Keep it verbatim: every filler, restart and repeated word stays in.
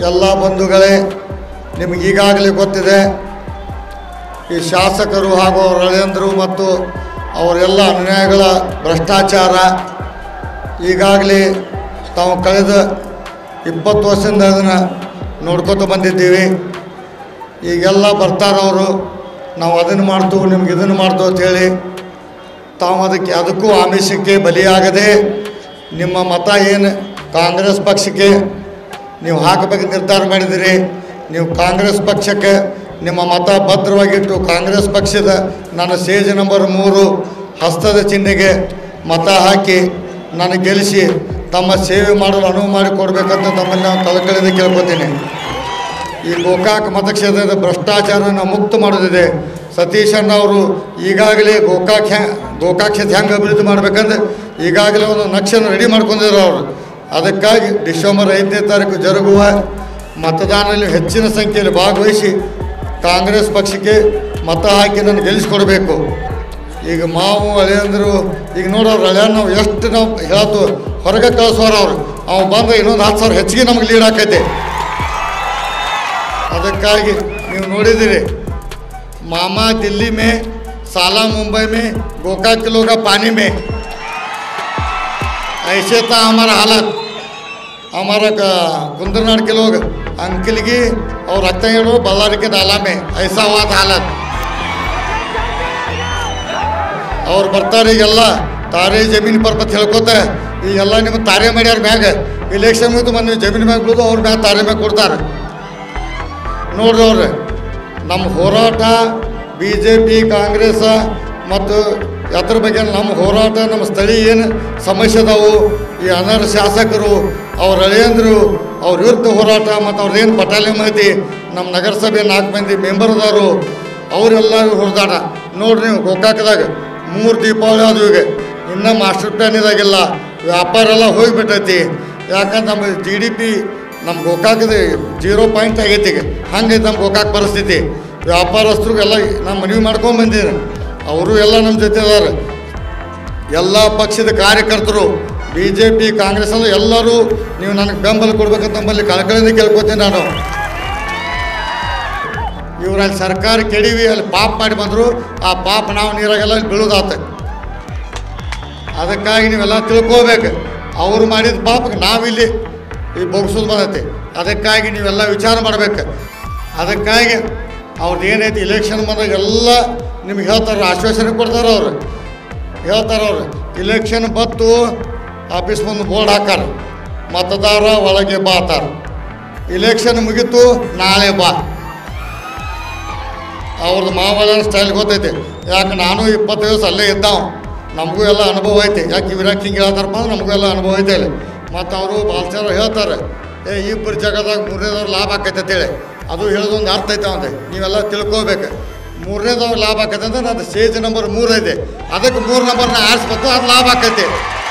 ಎಲ್ಲ ಬಂಧುಗಳೇ, ನಿಮಗೆ ಈಗಾಗಲೇ ಗೊತ್ತಿದೆ ಈ ಶಾಸಕರು ಹಾಗೂ ಅವರ ಅಳಿಯಂದರು ಮತ್ತು ಅವರೆಲ್ಲ ಅನ್ಯಾಯಗಳ ಭ್ರಷ್ಟಾಚಾರ ಈಗಾಗಲೇ ತಾವು ಕಳೆದ ಇಪ್ಪತ್ತು ವರ್ಷದಿಂದ ಅದನ್ನು ನೋಡ್ಕೊತ ಬಂದಿದ್ದೀವಿ. ಈಗೆಲ್ಲ ಬರ್ತಾರವರು, ನಾವು ಅದನ್ನು ಮಾಡ್ತೀವಿ ನಿಮ್ಗೆ ಇದನ್ನು ಮಾಡ್ತೀವಿ ಅಂಥೇಳಿ ತಾವು ಅದಕ್ಕೆ ಅದಕ್ಕೂ ಆಮಿಷಕ್ಕೆ ಬಲಿಯಾಗದೆ ನಿಮ್ಮ ಮತ ಏನು ಕಾಂಗ್ರೆಸ್ ಪಕ್ಷಕ್ಕೆ ನೀವು ಹಾಕಬೇಕು ನಿರ್ಧಾರ ಮಾಡಿದಿರಿ. ನೀವು ಕಾಂಗ್ರೆಸ್ ಪಕ್ಷಕ್ಕೆ ನಿಮ್ಮ ಮತ ಭದ್ರವಾಗಿಟ್ಟು ಕಾಂಗ್ರೆಸ್ ಪಕ್ಷದ ನನ್ನ ಸೇಜ್ ನಂಬರ್ ಮೂರು ಹಸ್ತದ ಚಿಹ್ನೆಗೆ ಮತ ಹಾಕಿ ನನಗೆ ಗೆಲ್ಲಿಸಿ ತಮ್ಮ ಸೇವೆ ಮಾಡಲು ಅನುವು ಮಾಡಿಕೊಡ್ಬೇಕಂತ ತಮ್ಮಲ್ಲಿ ನಾನು ಕಳಕಳಿಯಿಂದ ಕೇಳ್ಕೊತೀನಿ. ಈ ಗೋಕಾಕ್ ಮತಕ್ಷೇತ್ರದ ಭ್ರಷ್ಟಾಚಾರನ ಮುಕ್ತ ಮಾಡೋದಿದೆ. ಸತೀಶಣ್ಣ ಅವರು ಈಗಾಗಲೇ ಗೋಕಾಕ್ ಹ್ಯಾ ಗೋಕಾಕ್ ಕ್ಷೇತ್ರ ಹೆಂಗೆ ಅಭಿವೃದ್ಧಿ ಮಾಡಬೇಕಂದ್ರೆ ಈಗಾಗಲೇ ಒಂದು ನಕ್ಷೆಯನ್ನು ರೆಡಿ ಮಾಡ್ಕೊಂಡಿದ್ರು ಅವರು. ಅದಕ್ಕಾಗಿ ಡಿಸೆಂಬರ್ ಐದನೇ ತಾರೀಕು ಜರುಗುವ ಮತದಾನದಲ್ಲಿ ಹೆಚ್ಚಿನ ಸಂಖ್ಯೆಯಲ್ಲಿ ಭಾಗವಹಿಸಿ ಕಾಂಗ್ರೆಸ್ ಪಕ್ಷಕ್ಕೆ ಮತ ಹಾಕಿ ನನಗೆ ಗೆಲ್ಲಿಸ್ಕೊಡ್ಬೇಕು. ಈಗ ಮಾವು ಅಳಿಯಂದರು ಈಗ ನೋಡೋರು ಅಳಿಯ ನಾವು ಎಷ್ಟು ನಾವು ಹೇಳತ್ತು ಹೊರಗೆ ಕಳಿಸೋರು ಅವರು ಅವು ಬಂದರೆ ಇನ್ನೊಂದು ಹತ್ತು ಸಾವಿರ ಹೆಚ್ಚಿಗೆ ನಮಗೆ ಲೀಡ್ ಆಕೈತೆ. ಅದಕ್ಕಾಗಿ ನೀವು ನೋಡಿದಿರಿ मामा दिल्ली में, साला मुंबई में, गोकाक के लोग पानी में, ऐसे था हमारा हालत. हमारा गुंदरनाड़ के लोग अंकलगी और रक्तगढ़ बल्लारी के नाला में ऐसा हुआ था हालत. और ಬರ್ತಾರಿಗೆಲ್ಲ ತಾರೆ ಜಮೀನು ಪರ್ಪತ್ ಹೇಳ್ಕೋತಾರೆ ಈಗೆಲ್ಲ ನಿಮ್ಮ ತಾರೆ ಮಾಡ್ಯಾರ ಮ್ಯಾಗ ಇಲೆಕ್ಷನ್ ಮುಗಿದು ಬಂದು ಜಮೀನು ಮ್ಯಾಗ ಬಿಡೋದು ಅವ್ರ ಮ್ಯಾಗ ತಾರೆ ಮ್ಯಾಗ ಕೊಡ್ತಾರೆ. ನೋಡ್ರಿ ಅವ್ರೆ ನಮ್ಮ ಹೋರಾಟ ಬಿ ಜೆ ಪಿ ಕಾಂಗ್ರೆಸ್ ಮತ್ತು ಅದ್ರ ಬಗ್ಗೆ ನಮ್ಮ ಹೋರಾಟ ನಮ್ಮ ಸ್ಥಳೀಯ ಏನು ಸಮಸ್ಯೆ ಅದಾವು ಈ ಅನರ್ಹ ಶಾಸಕರು ಅವ್ರ ಅಳಿಯಂದರು ಅವ್ರ ವಿರುದ್ಧ ಹೋರಾಟ ಮತ್ತು ಅವ್ರದ್ದೇನು ಬಟಾಲಿಯನ್ ಐತಿ ನಮ್ಮ ನಗರಸಭೆ ನಾಲ್ಕು ಮಂದಿ ಮೆಂಬರ್ದವರು ಅವರೆಲ್ಲರೂ ಹೊರದಾಟ. ನೋಡ್ರಿ ನೀವು ಗೋಕಾಕದಾಗ ಮೂರು ದೀಪಾವಳಿ ಅದು ಈಗ ಇನ್ನೂ ಮಾಸ್ಟರ್ ಪ್ಲ್ಯಾನ್ ಇದಾಗಿಲ್ಲ, ವ್ಯಾಪಾರ ಎಲ್ಲ ಹೋಗಿಬಿಟ್ಟೈತಿ. ಯಾಕಂದ್ರೆ ನಮ್ಮ ಜಿ ಡಿ ಪಿ ನಮ್ಮ ಗೋಕಾಕದ ಜೀರೋ ಪಾಯಿಂಟ್ ಆಗೈತಿ. ಈಗ ಹಂಗೈತೆ ನಮ್ಮ ಗೋಕಾಕ್ ಪರಿಸ್ಥಿತಿ. ವ್ಯಾಪಾರಸ್ಥರಿಗೆಲ್ಲ ನಾನು ಮನವಿ ಮಾಡ್ಕೊಂಡು ಬಂದೀನಿ, ಅವರು ಎಲ್ಲ ನಮ್ಮ ಜೊತೆ ಅದಾರೆ. ಎಲ್ಲ ಪಕ್ಷದ ಕಾರ್ಯಕರ್ತರು ಬಿ ಜೆ ಪಿ ಕಾಂಗ್ರೆಸ್ ಎಲ್ಲ ಎಲ್ಲರೂ ನೀವು ನನಗೆ ಬೆಂಬಲ ಕೊಡ್ಬೇಕಂತ ನಮ್ಮಲ್ಲಿ ಕಳಕಳಿಯಿಂದ ಕೇಳ್ಕೊತೀನಿ ನಾನು. ಇವ್ರು ಅಲ್ಲಿ ಸರ್ಕಾರ ಕೆಡಿವಿ ಅಲ್ಲಿ ಪಾಪ ಮಾಡಿ ಬಂದರು, ಆ ಪಾಪ ನಾವು ನೀರಾಗೆಲ್ಲ ಬೀಳೋದಾತ. ಅದಕ್ಕಾಗಿ ನೀವೆಲ್ಲ ತಿಳ್ಕೋಬೇಕು, ಅವ್ರು ಮಾಡಿದ ಪಾಪಕ್ಕೆ ನಾವಿಲ್ಲಿ ಈ ಬೊಗ್ಸೋದು ಬಂದೈತಿ. ಅದಕ್ಕಾಗಿ ನೀವೆಲ್ಲ ವಿಚಾರ ಮಾಡ್ಬೇಕು. ಅದಕ್ಕಾಗಿ ಅವ್ರದ್ದು ಏನೈತಿ ಇಲೆಕ್ಷನ್ ಬಂದಾಗ ಎಲ್ಲ ನಿಮ್ಗೆ ಹೇಳ್ತಾರೆ, ಆಶ್ವಾಸನೆ ಕೊಡ್ತಾರೆ ಅವರು ಹೇಳ್ತಾರೆ. ಅವ್ರು ಇಲೆಕ್ಷನ್ ಬತ್ತು ಆಫೀಸ್ ಮುಂದೆ ಬೋರ್ಡ್ ಹಾಕಾರ ಮತದಾರ ಒಳಗೆ ಬಾ ಅಂತಾರೆ. ಇಲೆಕ್ಷನ್ ಮುಗೀತು ನಾಳೆ ಬಾ. ಅವ್ರದ್ದು ಮಾವಳ ಸ್ಟೈಲ್ ಗೊತ್ತೈತಿ. ಯಾಕೆ ನಾನು ಇಪ್ಪತ್ತು ದಿವಸ ಅಲ್ಲೇ ಇದ್ದಾವ, ನಮಗೂ ಎಲ್ಲ ಅನುಭವ ಐತಿ. ಯಾಕೆ ಇವ್ರಾಕೆ ಹಿಂಗೆ ಹೇಳ್ತಾರಪ್ಪ ಅಂದ್ರೆ ನಮಗೂ ಎಲ್ಲ ಅನುಭವ ಐತೆ ಅಲ್ಲಿ. ಮತ್ತು ಅವರು ಬಾಲ್ಚಾರ ಹೇಳ್ತಾರೆ, ಏ ಇಬ್ಬರು ಜಾಗದಾಗ ಮೂರನೇದವ್ರು ಲಾಭ ಆಕೈತೆ ಅಂತೇಳಿ. ಅದು ಹೇಳೋದೊಂದು ಅರ್ಥ ಐತೆ ಅಂತೆ, ನೀವೆಲ್ಲ ತಿಳ್ಕೋಬೇಕು. ಮೂರನೇದವ್ರು ಲಾಭ ಆಕೈತೆ ಅಂದ್ರೆ ಅದು ಸೇಜ್ ನಂಬರ್ ಮೂರು ಐತೆ, ಅದಕ್ಕೆ ಮೂರು ನಂಬರ್ನ ಆರಿಸ್ಬೇಕು, ಅದು ಲಾಭ ಆಕೈತೆ.